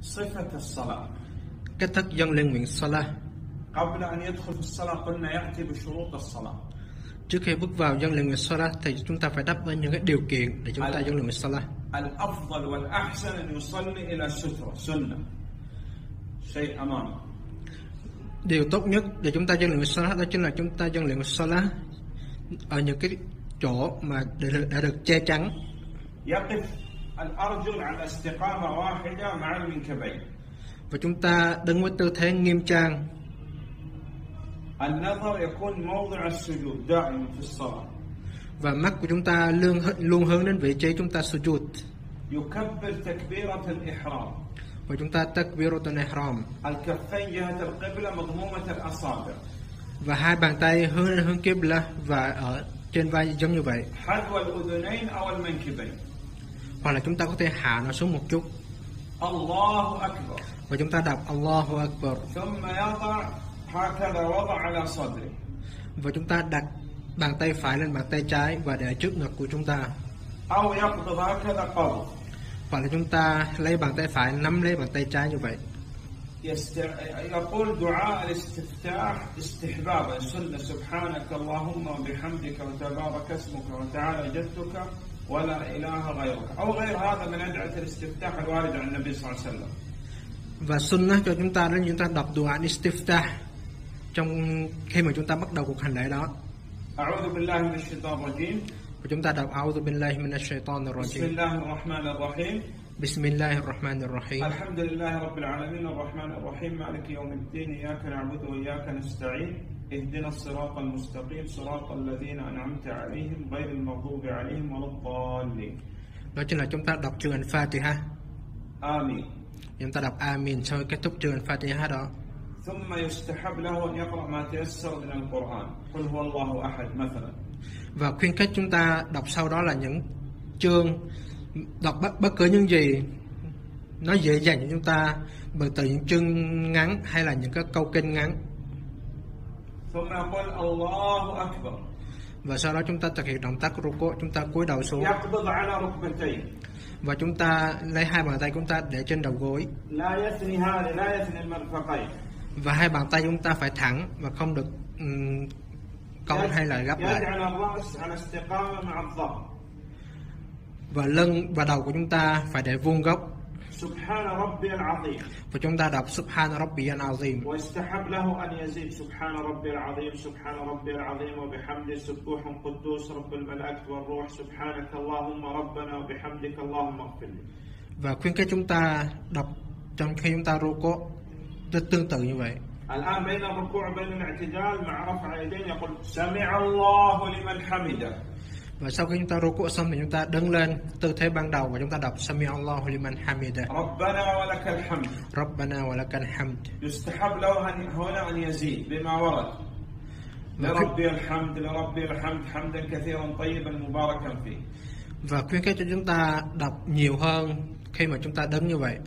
صفة الصلاة. Cách thức dâng lên nguyện Salah. قبل أن يدخل في الصلاة قلنا يأتي بشروط الصلاة. Trước khi bước vào dâng lên nguyện Salah thì chúng ta phải đáp ứng những cái điều kiện để chúng ta dâng lên nguyện Salah. الأفضل والأحسن أن يصلي إلى سترة سنة شيء أمامه. Điều tốt nhất để chúng ta dâng lên nguyện Salah đó chính là chúng ta dâng lên nguyện Salah ở những cái chỗ mà đã được che chắn. يقف الأرجل على استقامة واحدة مع المنكبين. Và chúng ta đứng với tư thế nghiêm trang. النظر يكون موضع السجود دائما في الصلاة. Và mắt của chúng ta luôn hướng đến vị trí chúng ta sujud. يكبر تكبيرة الإحرام. Và chúng ta takbiratul ihram. الكفين جهة القبلة مضمومة الأصابع. Và hai bàn tay hướng Qibla và ở trên vai giống như vậy. حذو الأذنين أو المنكبين. Hoặc là chúng ta có thể hạ nó xuống một chút. الله أكبر. Và chúng ta đọc Allahu Akbar. ثم يضع هكذا وضع على صدره. Và chúng ta đặt bàn tay phải lên bàn tay trái và để trước ngực của chúng ta. أو يقبض هكذا قبض. Hoặc là chúng ta lấy bàn tay phải nắm lấy bàn tay trái như vậy. يقول دعاء الاستفتاح استحبابا سنة سبحانك اللهم وبحمدك وتبارك اسمك وتعالى جدك ولا إله غيرك أو غير هذا من أدعية الاستفتاح الواردة عن النبي صلى الله عليه وسلم. Và sunnah cho chúng ta là chúng ta đọc dua istiftah trong khi mà chúng ta bắt đầu cuộc hành lễ đó. أعوذ بالله من الشيطان الرجيم. Và chúng ta đọc A'udhu billahi minash shaitanir rajim. بسم الله الرحمن الرحيم. Bismillahir rahmanir rahim. الحمد لله رب العالمين الرحمن الرحيم مالك يوم الدين إياك نعبد وإياك نستعين اهدنا الصراط المستقيم صراط الذين أنعمت عليهم غير المغضوب عليهم ولا الضالين. Đó chính là chúng ta đọc chương Al-Fatiha. آمين. Chúng ta đọc Amin sau khi kết thúc chương Al-Fatiha đó. ثم يستحب له أن يقرأ ما تيسر من القرآن قل هو الله أحد مثلا. Và khuyến khích chúng ta đọc sau đó là những chương, đọc bất cứ những gì nó dễ dàng cho chúng ta, từ những chương ngắn hay là những cái câu kinh ngắn. ثم يقول الله أكبر. Và sau đó chúng ta thực hiện động tác ruku, chúng ta cúi đầu xuống. يقبض على ركبتيه. Và chúng ta lấy hai bàn tay chúng ta để trên đầu gối. لا يثني هذه لا يثني المرفقين. Và hai bàn tay chúng ta phải thẳng và không được cong hay là gấp lại. يجعل الرأس على استقامة مع الظهر. Và lưng và đầu của chúng ta phải để vuông góc. سبحان ربي العظيم. Và chúng ta đọc Subhana Rabbiyal Azim. ويستحب له أن يزيد سبحان ربي العظيم سبحان ربي العظيم وبحمده سبوح قدوس رب الملائكة والروح سبحانك اللهم ربنا وبحمدك اللهم اغفر لي. Và khuyến khích chúng ta đọc trong khi chúng ta ruku tương tự như vậy. الآن بين الركوع وبين الاعتدال مع رفع اليدين يقول سمع الله لمن حمده. Và sau khi chúng ta ruku xong thì chúng ta đứng lên tư thế ban đầu và chúng ta đọc Sami Allahu liman hamida. ربنا ولك الحمد. Rabbana wa lakal hamd. يستحب له هنا أن يزيد بما ورد. لربي الحمد لربي الحمد حمدا كثيرا طيبا مباركا فيه. Và khuyến khích cho chúng ta đọc nhiều hơn khi mà chúng ta đứng như vậy.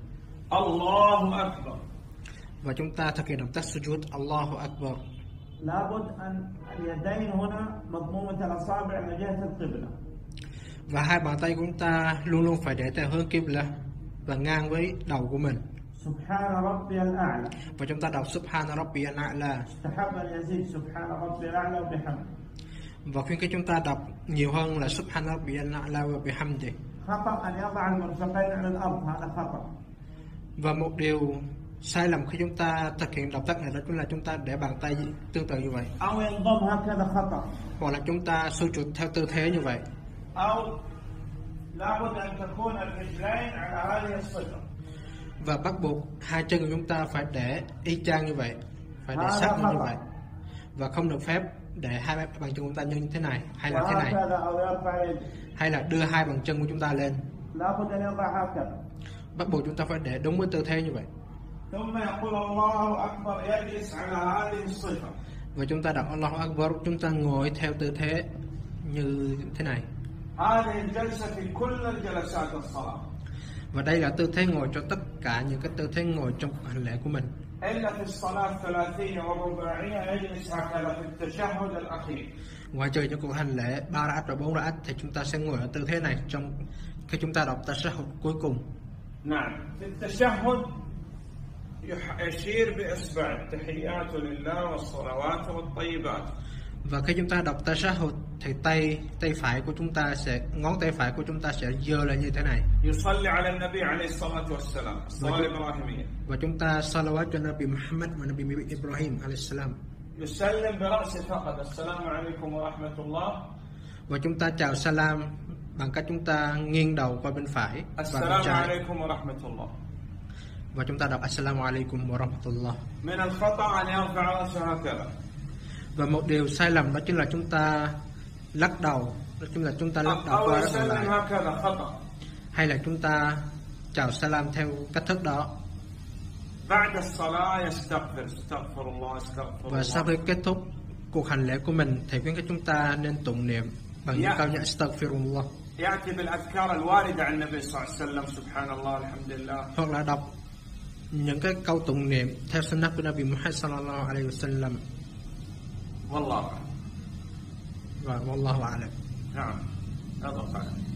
الله أكبر. Và chúng ta thực hiện động tác sujud Allahu Akbar. لابد أن اليدين هنا مضمومة الأصابع من جهة القبلة. Và hai bàn tay của chúng ta luôn luôn phải để theo hướng Qibla và ngang với đầu của mình. سبحان ربي الأعلى. Và chúng ta đọc Subhana Rabbiyal A'la. استحب أن يزيد سبحان ربي الأعلى وبحمده. Và khuyến khích chúng ta đọc nhiều hơn là Subhana Rabbiyal A'la wa bihamdi. خطأ أن يضع المرفقين على الأرض هذا خطأ. Và một điều sai lầm khi chúng ta thực hiện động tác này đó chính là chúng ta để bàn tay tương tự như vậy. أو ينضم هكذا خطأ. Hoặc là chúng ta sujud theo tư thế như vậy. أو لابد أن تكون الرجلين على هذه الصفة. Và bắt buộc hai chân của chúng ta phải để y chang như vậy, phải để sát như vậy, và không được phép để hai bàn chân của chúng ta như thế này hay là thế này, hay là đưa hai bàn chân của chúng ta lên. Bắt buộc chúng ta phải để đúng với tư thế như vậy. Và chúng ta đọc Allahu Akbar, chúng ta ngồi theo tư thế như thế này. Và đây là tư thế ngồi cho tất cả những cái tư thế ngồi trong hành lễ của mình. Ngoài trừ những cuộc hành lễ 3 rakaat và 4 rakaat thì chúng ta sẽ ngồi ở tư thế này trong khi chúng ta đọc tashahhud cuối cùng. نعم في التشهد يشير بإصبع التحيات لله والصلوات والطيبات. Và khi chúng ta đọc tashahhud thì tay phải của chúng ta sẽ ngón tay phải của chúng ta sẽ giơ lên như thế này. يصلي على النبي عليه الصلاة والسلام الصلاة الإبراهيمية. Và chúng ta salawat cho Nabi Muhammad và Nabi Ibrahim alayhi salam. يسلم برأسه فقط السلام عليكم ورحمة الله. Và chúng ta chào salam bằng cách chúng ta nghiêng đầu qua bên phải và bên السلام trái. عليكم ورحمة الله. Và chúng ta đọc assalamu alaikum wa rahmatullah. من الخطأ أن يرفع رأسه هكذا. Và một điều sai lầm đó chính là chúng ta lắc đầu, đó chính là chúng ta lắc đầu أو qua يسلم lại, هكذا خطأ. hay là chúng ta chào salam theo cách thức đó. بعد الصلاة يستغفر استغفر الله استغفر Và sau الله. khi kết thúc cuộc hành lễ của mình thì khuyến khích chúng ta nên tụng niệm bằng những câu như astaghfirullah, يأتي بالأذكار الواردة عن النبي صلى الله عليه وسلم سبحان الله الحمد لله. hoặc là đọc những cái câu tụng niệm theo sunnah của Nabi Muhammad sallallahu alaihi wasallam. والله أعلم. Và wallahu a'lam. نعم هذا قال.